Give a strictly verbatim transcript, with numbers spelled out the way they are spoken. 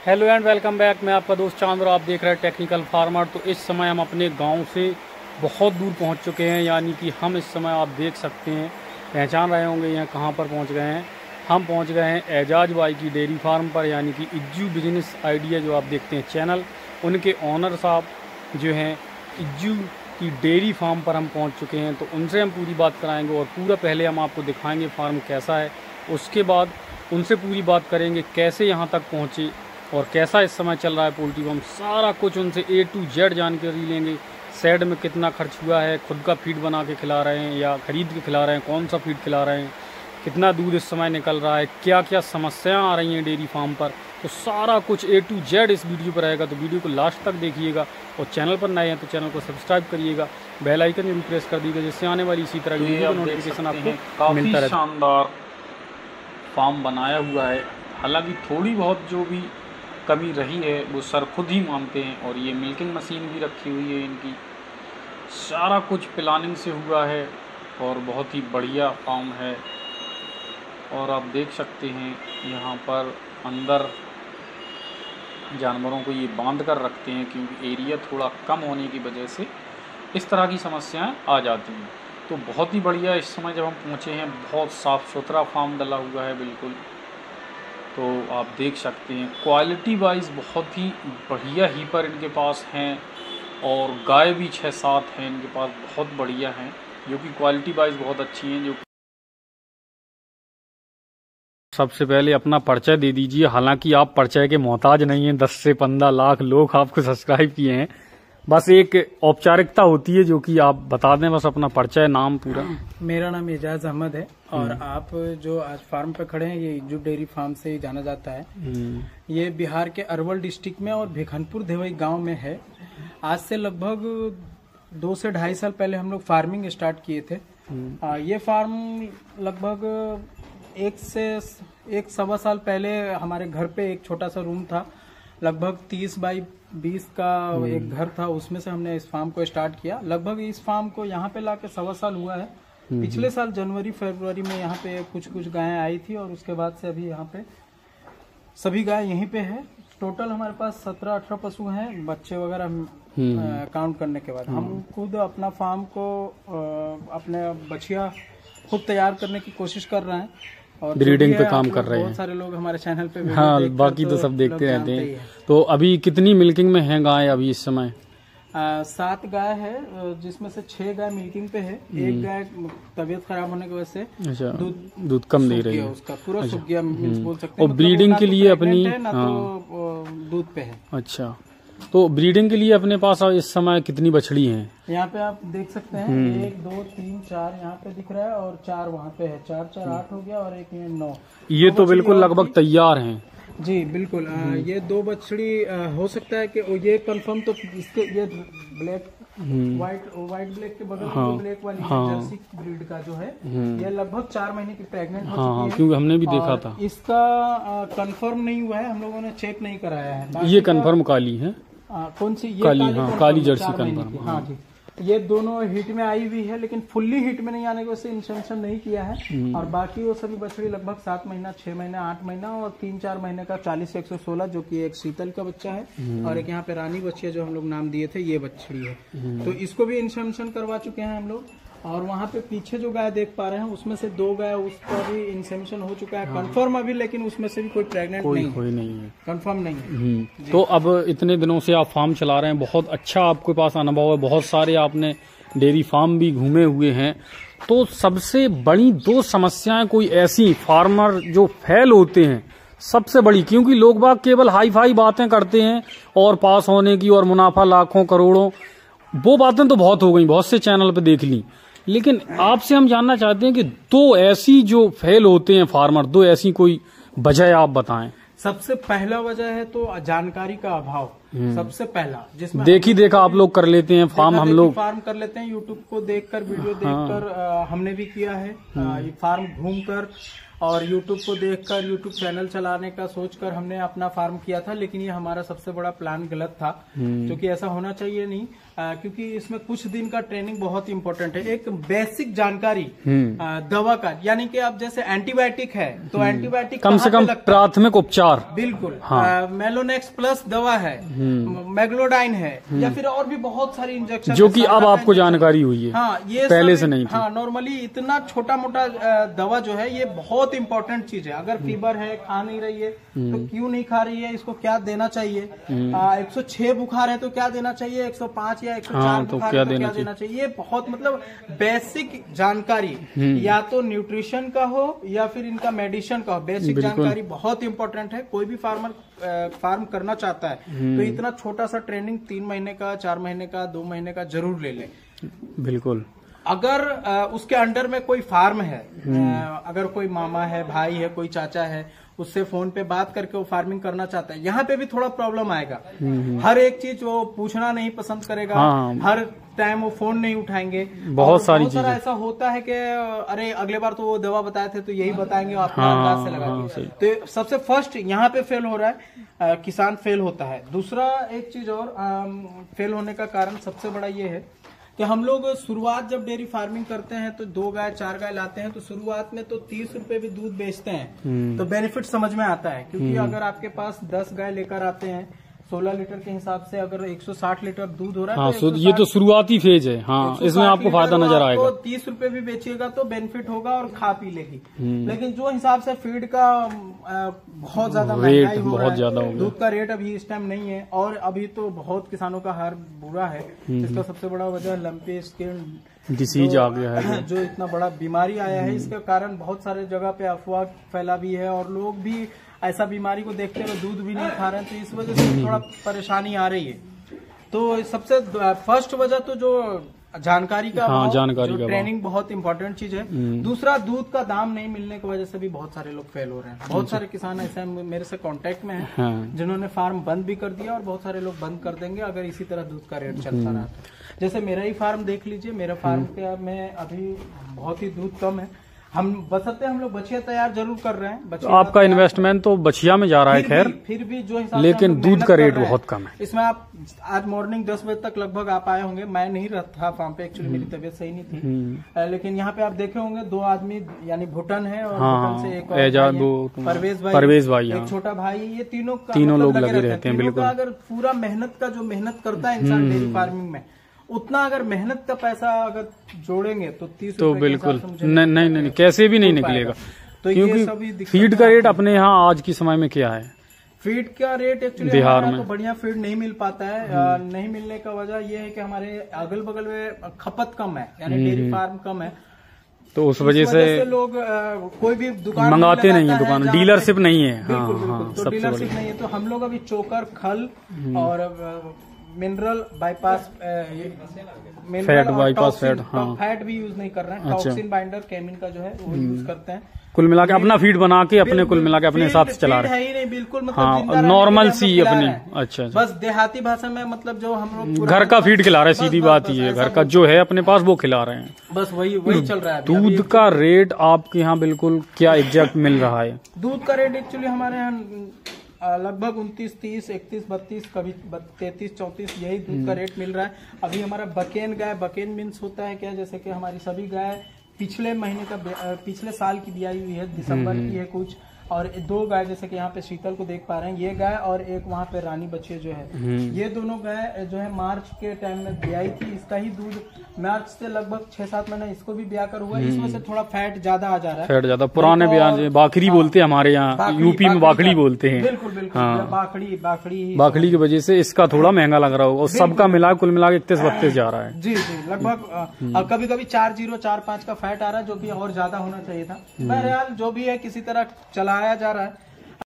Hello and welcome back. मैं आपका दोस्त चांद और आप देख रहे हैं टेक्निकल फार्मर। तो इस समय हम अपने गांव से बहुत दूर पहुंच चुके हैं, यानी कि हम इस समय आप देख सकते हैं, पहचान रहे होंगे यहाँ कहां पर पहुंच गए हैं। हम पहुंच गए हैं एजाज भाई की डेयरी फार्म पर, यानी कि इज्जू बिजनेस आइडिया जो आप देखते हैं चैनल, उनके ऑनर साहब जो हैं इज्जू की डेयरी फार्म पर हम पहुँच चुके हैं। तो उनसे हम पूरी बात कराएँगे और पूरा पहले हम आपको दिखाएँगे फार्म कैसा है, उसके बाद उनसे पूरी बात करेंगे कैसे यहाँ तक पहुँचे और कैसा इस समय चल रहा है पोल्ट्री फार्म। सारा कुछ उनसे ए टू जेड जानकारी लेंगे। शेड में कितना खर्च हुआ है, खुद का फीड बना के खिला रहे हैं या ख़रीद के खिला रहे हैं, कौन सा फीड खिला रहे हैं, कितना दूध इस समय निकल रहा है, क्या क्या समस्याएं आ रही हैं डेयरी फार्म पर, तो सारा कुछ ए टू जेड इस वीडियो पर रहेगा। तो वीडियो को लास्ट तक देखिएगा और चैनल पर नए हैं तो चैनल को सब्सक्राइब करिएगा, बेल आइकन जरूर प्रेस कर दीजिएगा, जिससे आने वाली इसी तरह की वीडियो नोटिफिकेशन आपको मिलता रहे। शानदार फार्म बनाया हुआ है, हालांकि थोड़ी बहुत जो भी कमी रही है वो सर खुद ही मानते हैं। और ये मिल्किंग मशीन भी रखी हुई है इनकी, सारा कुछ प्लानिंग से हुआ है और बहुत ही बढ़िया फार्म है। और आप देख सकते हैं यहाँ पर अंदर जानवरों को ये बांध कर रखते हैं, क्योंकि एरिया थोड़ा कम होने की वजह से इस तरह की समस्याएं आ जाती हैं। तो बहुत ही बढ़िया इस समय जब हम पहुँचे हैं, बहुत साफ़ सुथरा फार्म डला हुआ है बिल्कुल। तो आप देख सकते हैं क्वालिटी वाइज बहुत ही बढ़िया हीपर इनके पास हैं और गाय भी छः सात हैं इनके पास, बहुत बढ़िया हैं, जो कि क्वालिटी वाइज बहुत अच्छी हैं। जो सबसे पहले अपना परिचय दे दीजिए, हालांकि आप परिचय के मोहताज नहीं हैं, दस से पंद्रह लाख लोग आपको सब्सक्राइब किए हैं, बस एक औपचारिकता होती है जो कि आप बता दें, बस अपना परिचय, नाम पूरा। मेरा नाम एजाज अहमद है और आप जो आज फार्म पे खड़े हैं ये इज्जू डेयरी फार्म से ही जाना जाता है। ये बिहार के अरवल डिस्ट्रिक्ट में और भिखनपुर देवई गांव में है। आज से लगभग दो से ढाई साल पहले हम लोग फार्मिंग स्टार्ट किए थे। आ, ये फार्म लगभग एक से एक सवा साल पहले हमारे घर पे एक छोटा सा रूम था, लगभग तीस बाई बीस का एक घर था, उसमें से हमने इस फार्म को स्टार्ट किया। लगभग इस फार्म को यहाँ पे लाके सवा साल हुआ है। पिछले साल जनवरी फरवरी में यहाँ पे कुछ कुछ गायें आई थी और उसके बाद से अभी यहाँ पे सभी गाय यहीं पे है। टोटल हमारे पास सत्रह अठारह पशु हैं, बच्चे वगैरह काउंट करने के बाद। हम खुद अपना फार्म को आ, अपने बछिया खुद तैयार करने की कोशिश कर रहे हैं और ब्रीडिंग पे काम कर रहे हैं। बहुत सारे लोग हमारे चैनल पे हाँ, बाकी तो सब देखते रहते हैं। तो अभी कितनी मिल्किंग में हैं गाय अभी इस समय? आ, सात गाय है, जिसमें से छह गाय मिल्किंग पे है। एक गाय तबीयत खराब होने की वजह से अच्छा दूध दूध कम दे रही है, उसका पूरा सूख गया मींस बोल सकते हैं। और ब्रीडिंग के लिए अपनी दूध पे है। अच्छा, तो ब्रीडिंग के लिए अपने पास इस समय कितनी बछड़ी हैं? यहाँ पे आप देख सकते हैं, एक दो तीन चार यहाँ पे दिख रहा है और चार वहाँ पे है, चार चार आठ हो गया और एक ये नौ। ये तो बिल्कुल लगभग तैयार हैं। जी बिल्कुल। आ, ये दो बछड़ी आ, हो सकता है कि ये कंफर्म तो इसके ये ब्लैक व्हाइट व्हाइट ब्लैक के बगल में ब्लैक वाली हाँ, जर्सी ब्रीड का जो है ये लगभग चार महीने की प्रेग्नेंट हो हाँ, चुकी है, क्योंकि हमने भी देखा था। इसका कंफर्म नहीं हुआ है, हम लोगों ने चेक नहीं कराया है। ये कंफर्म काली है। आ, कौन सी? ये काली, काली, हाँ, काली जर्सी कंफर्म। हाँ जी, ये दोनों हिट में आई हुई है, लेकिन फुल्ली हिट में नहीं आने की वजह से इंसेमिनेशन नहीं किया है। और बाकी वो सभी बछड़ी लगभग सात महीना छह महीना आठ महीना और तीन चार महीने का चालीस एक सौ सोलह, जो कि एक शीतल का बच्चा है और एक यहाँ पे रानी बच्ची जो हम लोग नाम दिए थे, ये बछड़ी है। तो इसको भी इंसेमिनेशन करवा चुके हैं हम लोग। और वहाँ पे पीछे जो गाय देख पा रहे हैं उसमें से दो गाय, उसका भी इंसेमिनेशन हो चुका है कंफर्म अभी, लेकिन उसमें से भी कोई प्रेग्नेंट नहीं, कोई नहीं है, कंफर्म नहीं है। तो अब इतने दिनों से आप फार्म चला रहे हैं, बहुत अच्छा आपके पास अनुभव है, बहुत सारे आपने डेयरी फार्म भी घूमे हुए हैं। तो सबसे बड़ी दो समस्याएं कोई ऐसी फार्मर जो फेल होते हैं सबसे बड़ी, क्योंकि लोग बाग केवल हाई फाई बातें करते हैं और पास होने की और मुनाफा लाखों करोड़ों, वो बातें तो बहुत हो गई, बहुत से चैनल पे देख ली, लेकिन आपसे हम जानना चाहते हैं कि दो ऐसी जो फेल होते हैं फार्मर, दो ऐसी कोई वजह आप बताएं। सबसे पहला वजह है तो जानकारी का अभाव, सबसे पहला, जिसमें देखी देखा आप लोग कर लेते हैं फार्म, हम लोग फार्म कर लेते हैं, यूट्यूब को देखकर, वीडियो देखकर। हाँ। हमने भी किया है ये फार्म घूमकर और यूट्यूब को देखकर, यूट्यूब चैनल चलाने का सोचकर हमने अपना फार्म किया था, लेकिन ये हमारा सबसे बड़ा प्लान गलत था, क्योंकि ऐसा होना चाहिए नहीं। आ, क्योंकि इसमें कुछ दिन का ट्रेनिंग बहुत इंपॉर्टेंट है। एक बेसिक जानकारी आ, दवा का, यानी कि अब जैसे एंटीबायोटिक है तो एंटीबायोटिक कम से कम प्राथमिक उपचार, बिल्कुल। हाँ। मेलोनेक्स प्लस दवा है, मैग्लोडाइन है, या फिर और भी बहुत सारी इंजेक्शन जो कि अब आपको जानकारी हुई है। हाँ, ये पहले से नहीं थी। हाँ, नॉर्मली इतना छोटा मोटा दवा जो है ये बहुत इंपॉर्टेंट चीज है। अगर फीवर है, खा नहीं रही है तो क्यों नहीं खा रही है, इसको क्या देना चाहिए, एक सौ छह बुखार है तो क्या देना चाहिए, एक सौ पाँच या एक सौ चार हाँ, तो बुखार क्या है तो देना क्या देना चाहिए। ये बहुत मतलब बेसिक जानकारी, या तो न्यूट्रिशन का हो या फिर इनका मेडिसिन का हो, बेसिक जानकारी बहुत इंपॉर्टेंट है। कोई भी फार्मर फार्म करना चाहता है तो इतना छोटा सा ट्रेनिंग तीन महीने का, चार महीने का, दो महीने का जरूर ले ले। बिल्कुल। अगर आ, उसके अंडर में कोई फार्म है, आ, अगर कोई मामा है, भाई है, कोई चाचा है, उससे फोन पे बात करके वो फार्मिंग करना चाहता है, यहाँ पे भी थोड़ा प्रॉब्लम आएगा। हर एक चीज वो पूछना नहीं पसंद करेगा। हाँ। हर टाइम वो फोन नहीं उठाएंगे। बहुत सारी चीजें ऐसा होता है कि अरे अगले बार तो वो दवा बताए थे तो यही बताएंगे, अपना अंदाज से लगा। तो सबसे फर्स्ट यहाँ पे फेल हो रहा है, आ, किसान फेल होता है। दूसरा एक चीज और आ, फेल होने का कारण सबसे बड़ा ये है कि हम लोग शुरुआत जब डेयरी फार्मिंग करते हैं तो दो गाय चार गाय लाते हैं तो शुरुआत में तो तीस रुपए भी दूध बेचते हैं, तो बेनिफिट समझ में आता है। क्योंकि अगर आपके पास दस गाय लेकर आते हैं सोलह लीटर के हिसाब से, अगर एक सौ साठ लीटर दूध हो रहा है, हाँ, तो ये तो शुरुआती फेज है। हाँ, इसमें आपको फायदा नजर आएगा। तो तीस रुपए भी बेचिएगा तो बेनिफिट होगा और खा पी लेगी। लेकिन जो हिसाब से फीड का बहुत ज्यादा महंगाई हो रहा है, ज्यादा हो दूध का रेट अभी इस टाइम नहीं है, और अभी तो बहुत किसानों का हार बुरा है। इसका सबसे बड़ा वजह लंपी स्किन डिसीज आ गया है, जो इतना बड़ा बीमारी आया है। इसके कारण बहुत सारे जगह पे अफवाह फैला भी है, और लोग भी ऐसा बीमारी को देखते हुए दूध भी नहीं खा रहे हैं, तो इस वजह से थोड़ा परेशानी आ रही है। तो सबसे फर्स्ट वजह तो जो जानकारी का, हाँ, जानकारी का ट्रेनिंग बहुत इंपॉर्टेंट चीज है। दूसरा, दूध का दाम नहीं मिलने की वजह से भी बहुत सारे लोग फेल हो रहे हैं। बहुत सारे किसान ऐसे मेरे से कांटेक्ट में हैं, हाँ, जिन्होंने फार्म बंद भी कर दिया, और बहुत सारे लोग बंद कर देंगे अगर इसी तरह दूध का रेट चलता रहा। जैसे मेरा ही फार्म देख लीजिए, मेरा फार्म के में अभी बहुत ही दूध कम है। हम बसते हम लोग बछिया तैयार जरूर कर रहे हैं। तो आपका इन्वेस्टमेंट तो बछिया में जा रहा है, खैर फिर भी जो हिसाब, लेकिन दूध का रेट बहुत कम है इसमें। आप आज मॉर्निंग दस बजे तक लगभग आप आए होंगे, मैं नहीं रहता फार्म पे, एक्चुअली मेरी तबीयत सही नहीं थी। लेकिन यहाँ पे आप देखे होंगे दो आदमी, यानी भूटान है और हाँ, भूटान से एक परवेज भाई, परवेज भाई, एक छोटा भाई, ये तीनों तीनों लोग लगे रहते हैं। बिल्कुल। अगर पूरा मेहनत का जो मेहनत करता है इंसान डेयरी फार्मिंग में, उतना अगर मेहनत का पैसा अगर जोड़ेंगे तो तीस तो बिल्कुल नहीं, नहीं नहीं कैसे भी नहीं निकलेगा। तो क्योंकि फीड का रेट अपने यहाँ आज के समय में क्या है, फीड का रेट एक्चुअली बिहार में तो बढ़िया फीड नहीं मिल पाता है। नहीं मिलने का वजह यह है कि हमारे अगल बगल में खपत कम है, यानी डेयरी फार्म कम है, तो उस वजह से, से लोग आ, कोई भी दुकान मंगाते नहीं है, दुकान डीलरशिप नहीं है। हाँ, हाँ, तो डीलरशिप नहीं है, तो हम लोग अभी चोकर, खल और mineral bypass, fat bypass fat, हाँ, फैट भी यूज नहीं कर रहे हैं। टॉक्सिन बाइंडर केमिन का जो है वो यूज करते हैं। कुल मिला के अपना फीड बना के अपने कुल मिला के अपने हिसाब से चला रहे हैं। है ही नहीं, बिल्कुल मतलब हाँ, नॉर्मल सी अपनी। अच्छा, बस देहाती भाषा में मतलब जो हम लोग घर का फीड खिला रहे हैं, सीधी बात ये है, घर का जो है अपने पास वो खिला रहे हैं, बस वही वही चल रहा है। दूध का रेट आपके यहाँ बिल्कुल क्या एग्जैक्ट मिल रहा है? दूध का रेट एक्चुअली हमारे यहाँ लगभग उनतीस, तीस, इकतीस, बत्तीस, कभी तैतीस, चौंतीस, यही दूध का रेट मिल रहा है। अभी हमारा बकेन गाय, बकेन मीन्स होता है क्या, जैसे कि हमारी सभी गाय पिछले महीने का, पिछले साल की ब्याई हुई है, दिसंबर की है कुछ, और दो गाय जैसे कि यहाँ पे शीतल को देख पा रहे हैं, ये गाय और एक वहाँ पे रानी बच्चे जो है, ये दोनों गाय जो है मार्च के टाइम में ब्याई थी। इसका ही दूध मार्च से लगभग छह सात महीना इसको भी ब्याह कर हुआ है, इसमें से थोड़ा फैट ज्यादा आ जा रहा है। फैट ज्यादा पुराने ब्याह, बाखड़ी बोलते हैं हमारे यहाँ, यूपी में बाखड़ी बोलते हैं। बिल्कुल बिल्कुल, हाँ, बाखड़ी बाखड़ी बाखड़ी की वजह से इसका थोड़ा महंगा लग रहा होगा, और सबका मिला कुल मिला के इकतीस बत्तीस जा रहा है। जी जी, लगभग कभी कभी चार जीरो चार पाँच का फैट आ रहा है, जो की और ज्यादा होना चाहिए था। बहरहाल जो भी है किसी तरह चलाया जा रहा है।